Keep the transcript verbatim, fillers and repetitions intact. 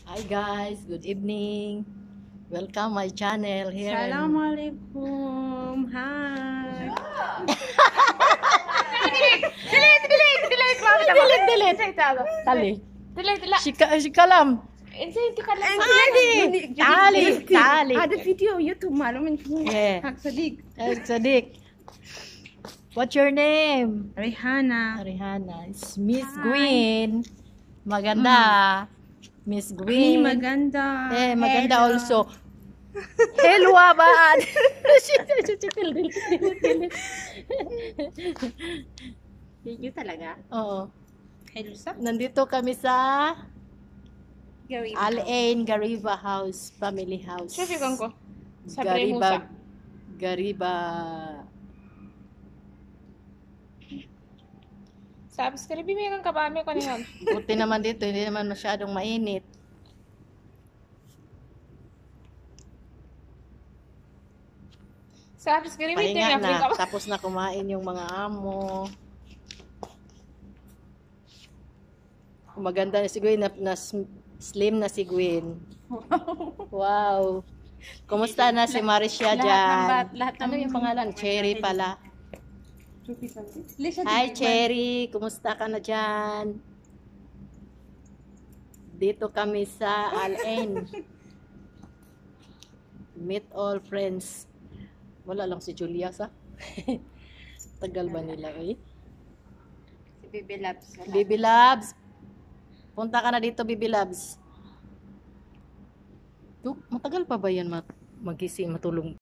Hi guys, good evening. Welcome my channel here. Assalamualaikum. Hi. Delete, delete, delete, mami. Delete, delete. Tali. Delete, delete. Shika, shikalam. Ensin ka lang. Tali, tali. Ada video YouTube malumin ko. Yeah. Hak Sadiq. Eh, Sadiq. What's your name? Rihanna. Rihanna. It's Miss Gwyn. Maganda. Miss Ni Gwyn. maganda. Eh, maganda Hello. also. Hello, ba? Video talaga? Oo. Hello sa? Nandito kami sa Gawin. Al-Ain Gariba House, Family House. Sabi ko. Sa Gariba. Premusa. Gariba. Subscribe mo yung kabami ko na yun. Buti naman dito, hindi naman masyadong mainit. Subscribe mo Pahinga yung na, ka. tapos na kumain yung mga amo. Maganda na si Gwen, na, na slim na si Gwen. Wow. Kumusta na si Maricia Lahat ng dyan? bat- lahat ng- Ano yung pangalan? Cherry pala. Lisa, Hi Cherry, kumusta ka na dyan? Dito kami sa Al-Ain. Meet all friends. Wala lang si Julia sa. Tagal ba nila eh? Si Baby Labs. Baby Labs. Punta ka na dito, Baby Labs. Tuk, matagal pa ba yan mat magising, matulog?